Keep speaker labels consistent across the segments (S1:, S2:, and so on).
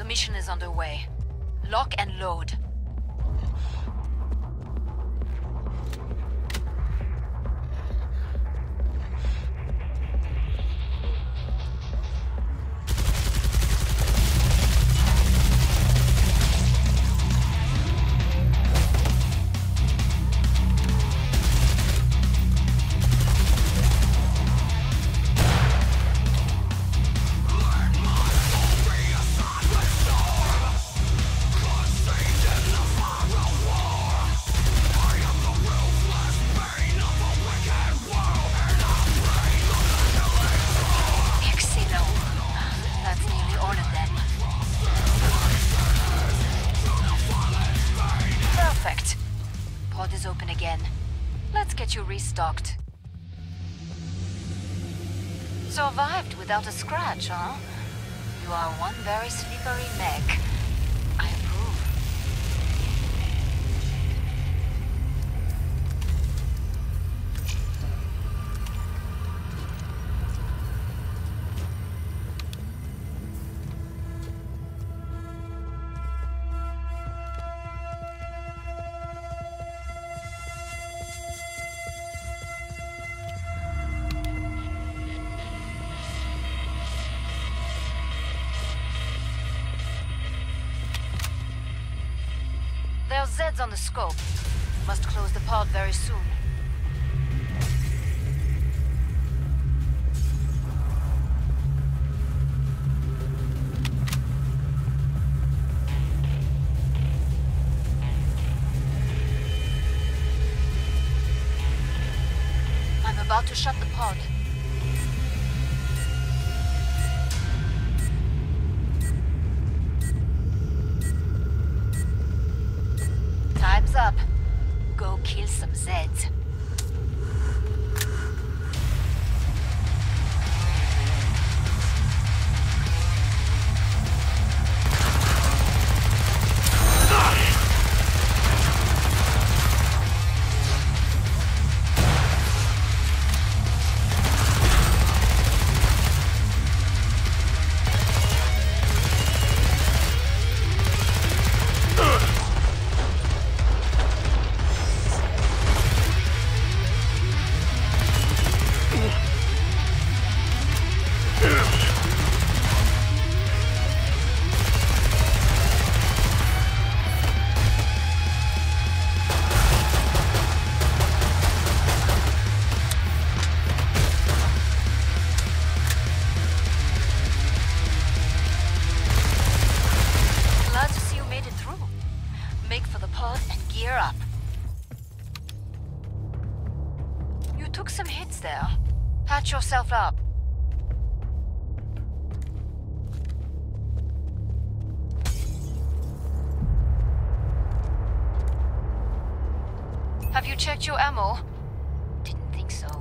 S1: mission is underway. Lock and load. Restocked. Survived without a scratch, huh? You are one very slippery mech. I approve. There are Zeds on the scope. Must close the pod very soon. I'm about to shut the pod. Time's up. Go kill some Zeds. Patch yourself up. Have you checked your ammo? Didn't think so.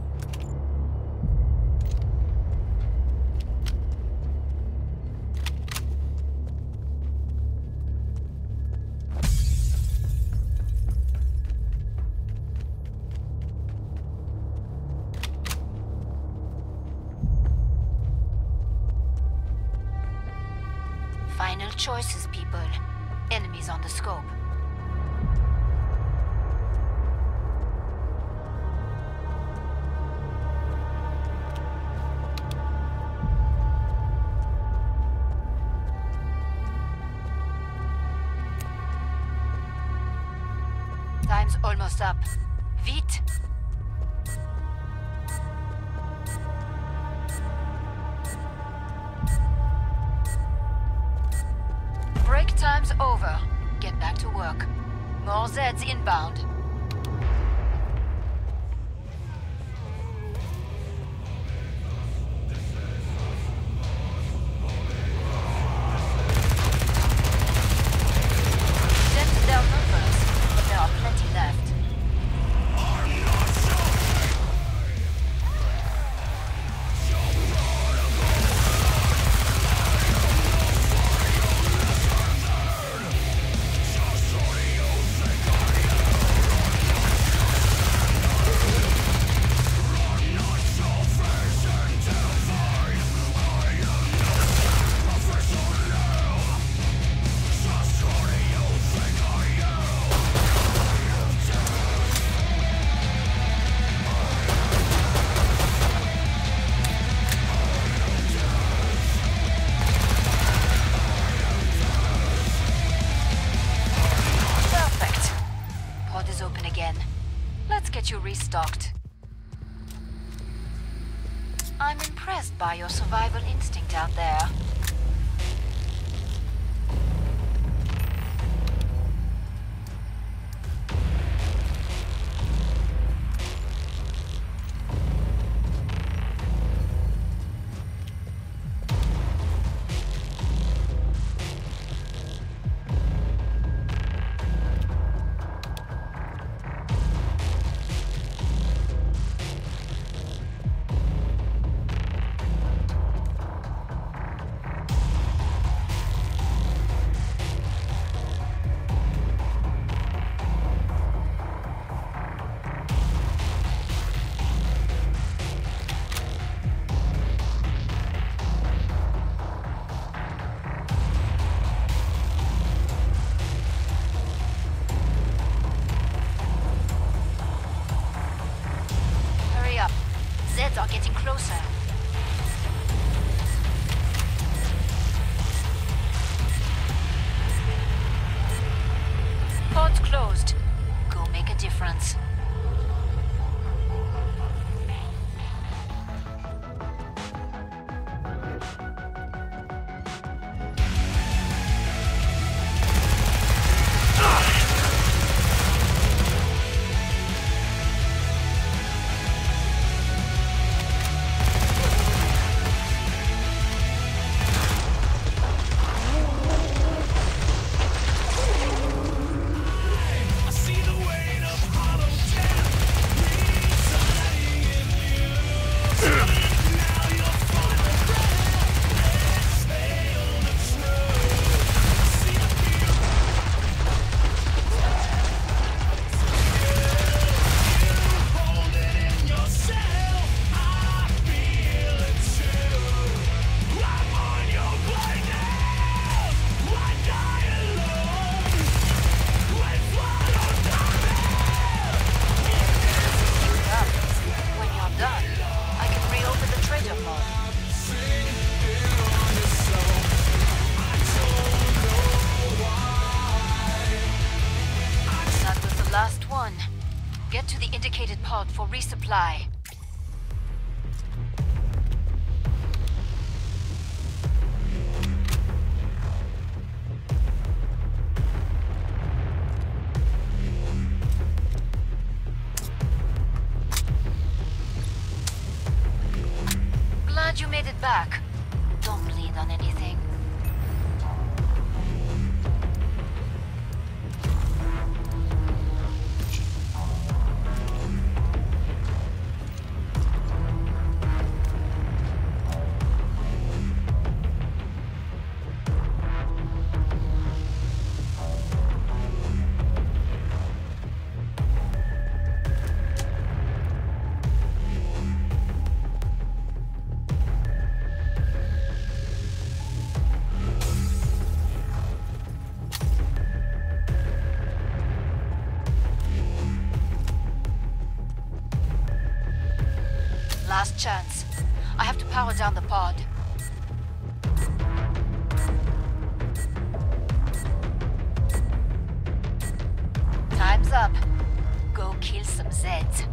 S1: Final choices, people. Enemies on the scope. Time's almost up. Vite! Break time's over. Get back to work. More Zeds inbound. Dented their numbers, but there are plenty left. get you restocked. I'm impressed by your survival instinct out there. Zeds are getting closer. Pod's closed. Go make a difference. Last one. Get to the indicated pod for resupply. Glad you made it back. Don't bleed on anything. Last chance. I have to power down the pod. Time's up. Go kill some Zeds.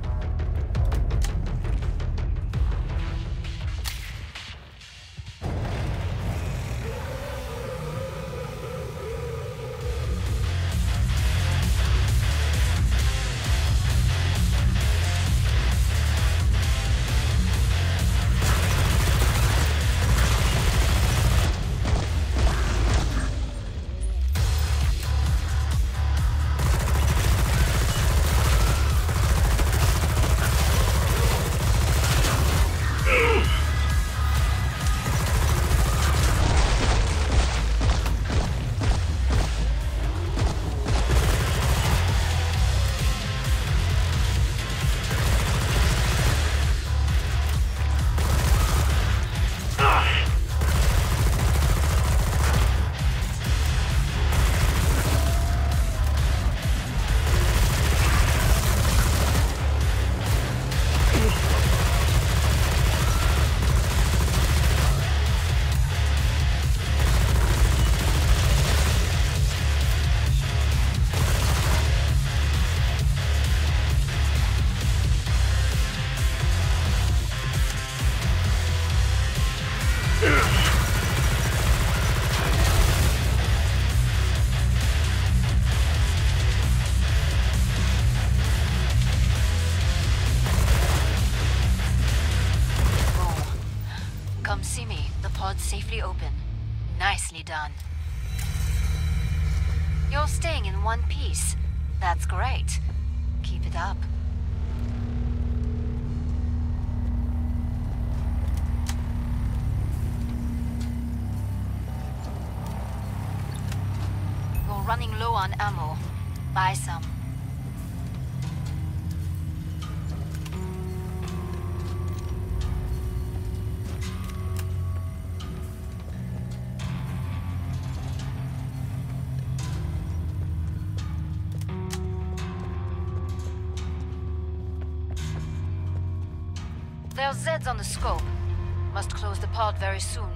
S1: safely open. Nicely done. You're staying in one piece. That's great. Keep it up. You're running low on ammo. Buy some. There's Zeds on the scope. Must close the pod very soon.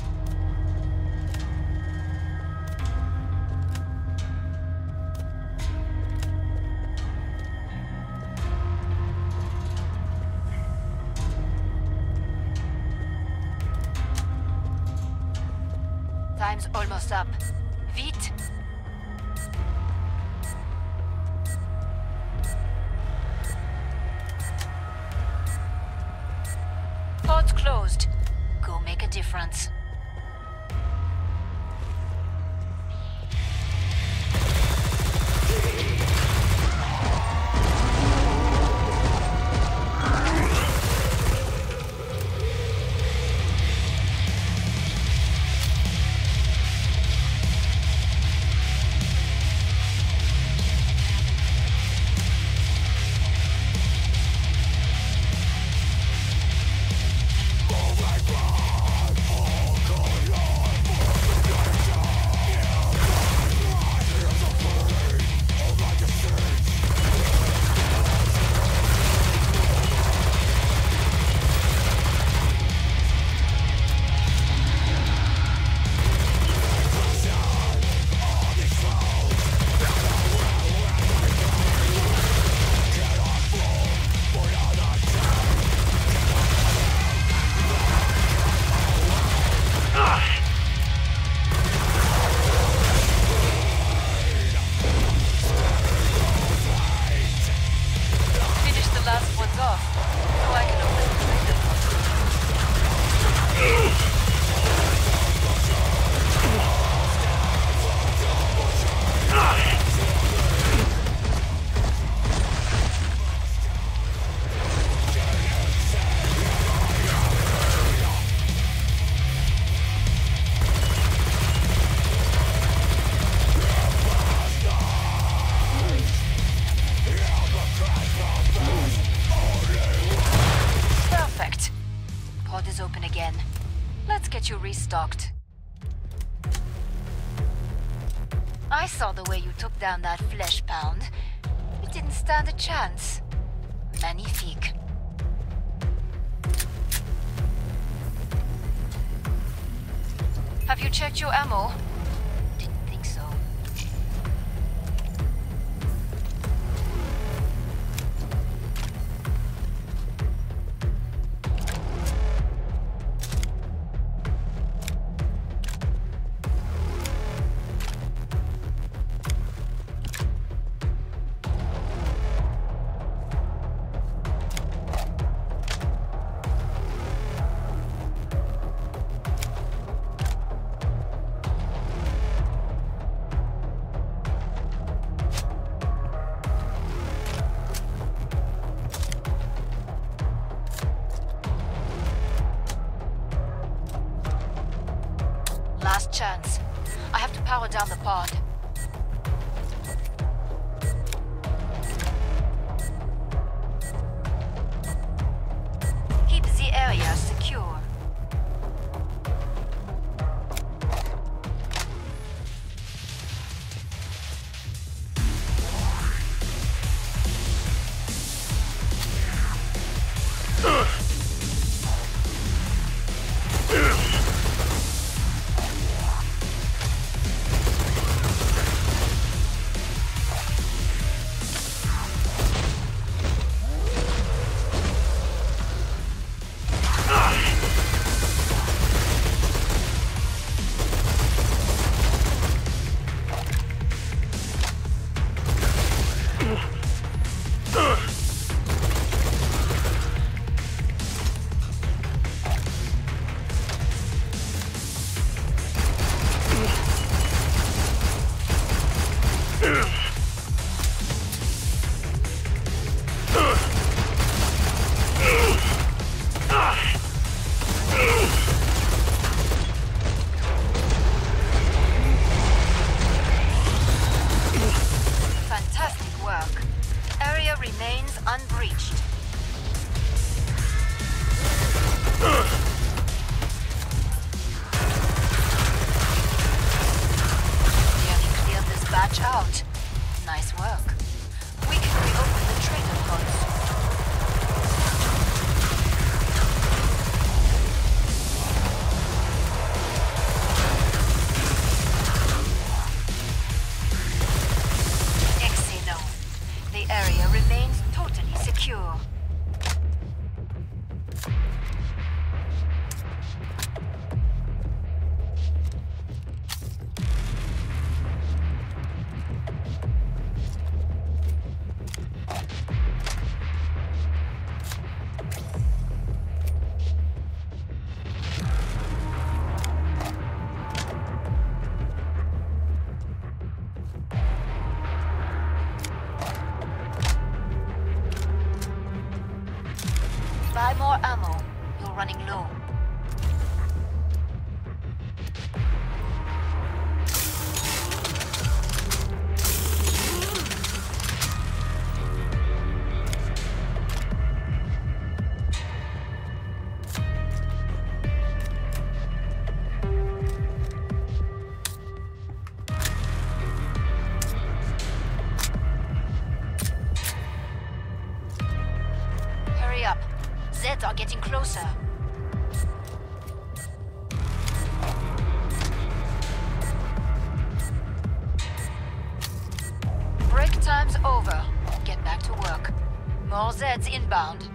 S1: Time's almost up. Vite! Pod's closed. Go make a difference. You restocked. I saw the way you took down that flesh pound. It didn't stand a chance. Magnifique. Have you checked your ammo? Didn't think so. Last chance. I have to power down the pod. Keep the area secure. unbreached. Nearly cleared this batch out. Nice work. We can reopen the trader pods. The area remains totally secure. Buy more ammo. You're running low. Hurry up. Zeds are getting closer. Break time's over. Get back to work. More Zeds inbound.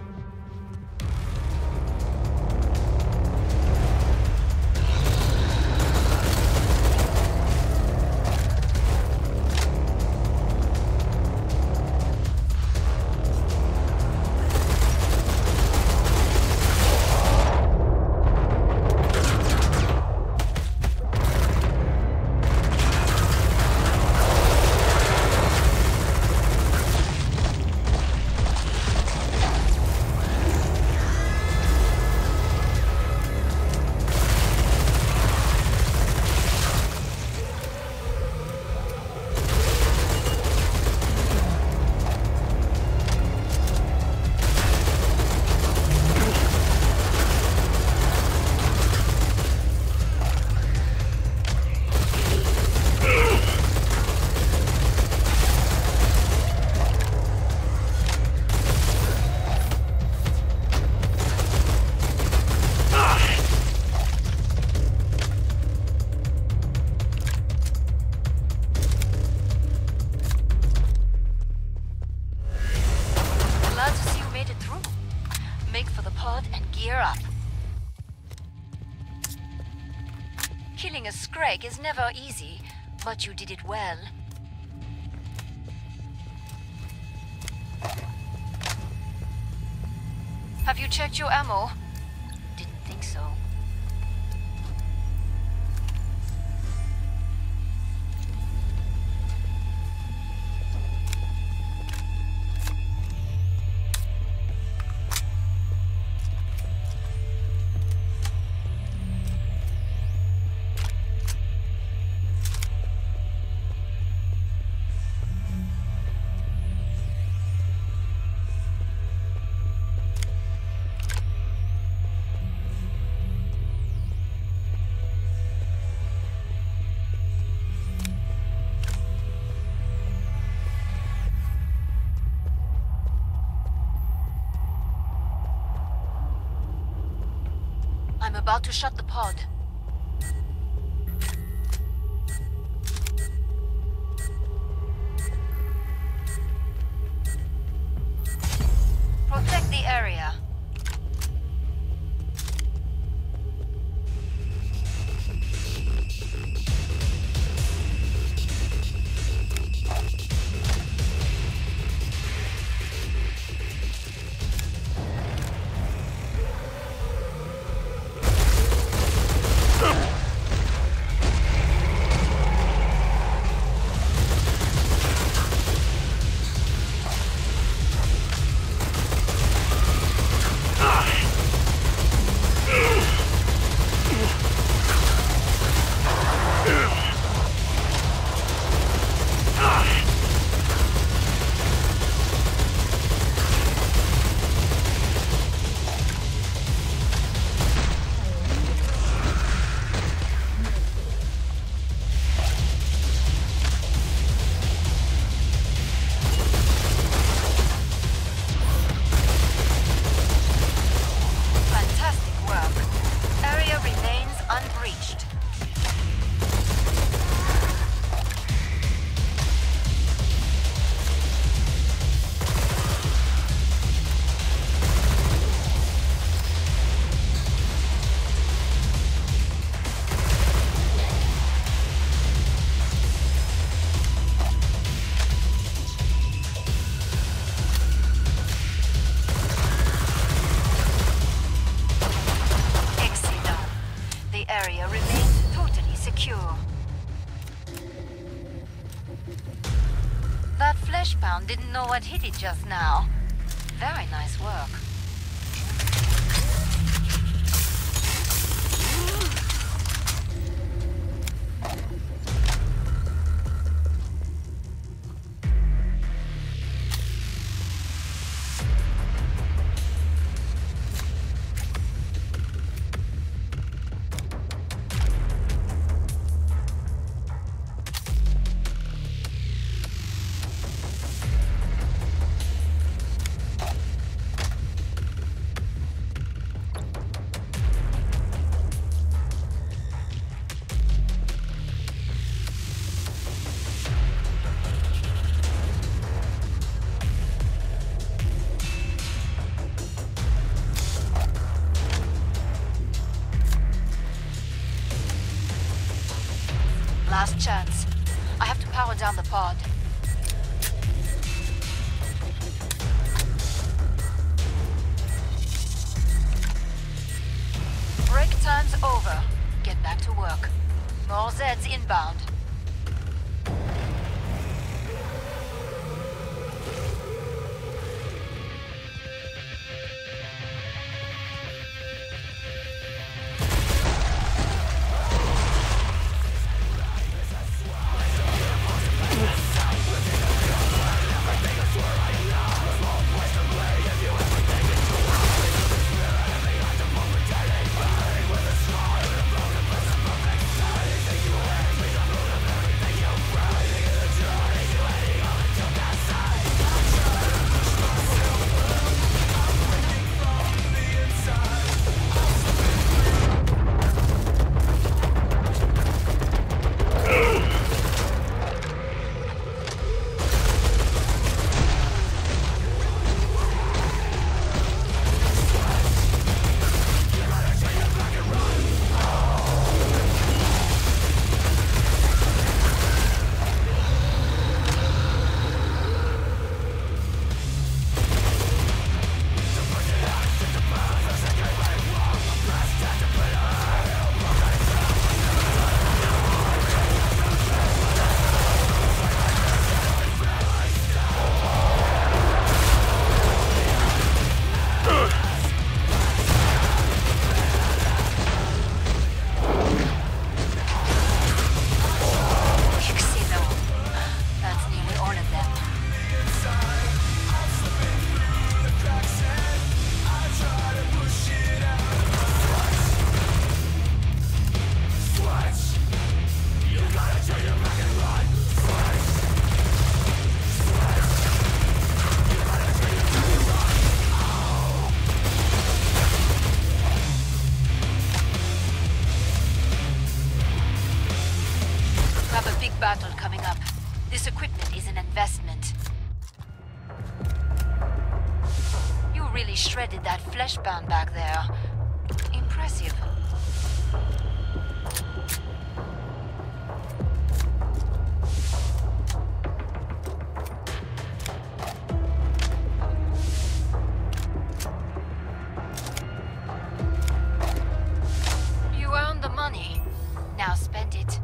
S1: Make for the pod and gear up. Killing a Scrag is never easy, but you did it well. Have you checked your ammo? Didn't think so. I'm about to shut the pod. Protect the area. Fleshpound didn't know what hit it just now. Very nice work. Last chance. I have to power down the pod. Break time's over. Get back to work. More Zeds inbound. Battle coming up. This equipment is an investment. You really shredded that Fleshpound back there. Impressive. You earned the money. Now spend it.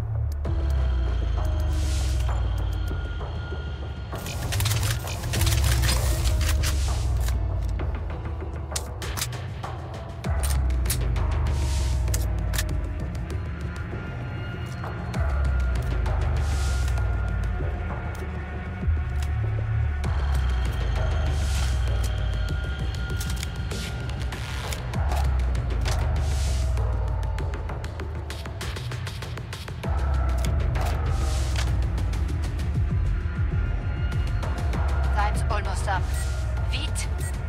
S1: Almost up. Vite.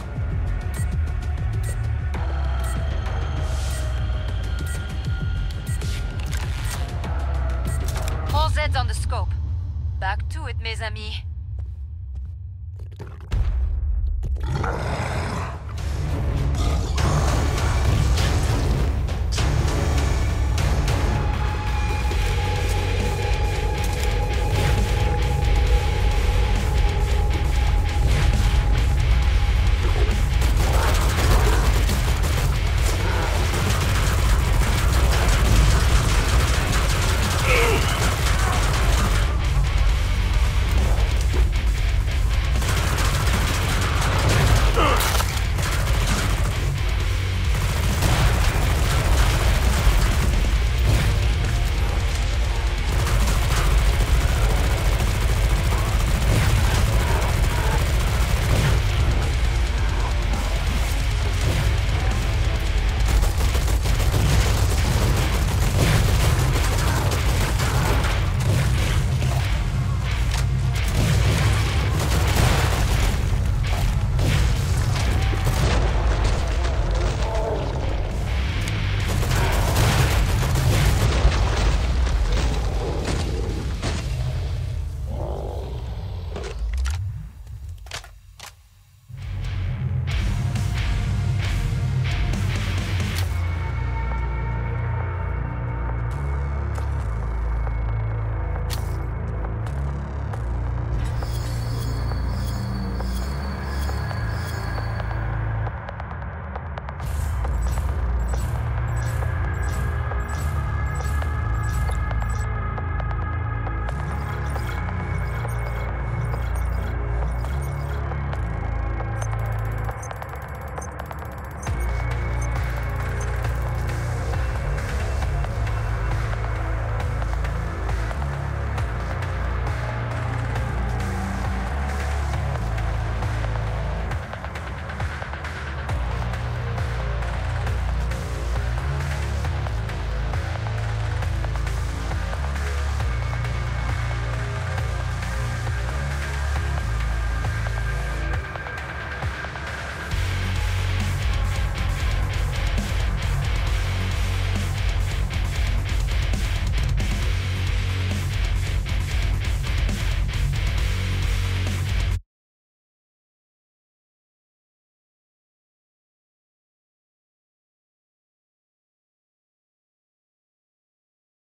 S1: All Zeds on the scope. Back to it, mes amis.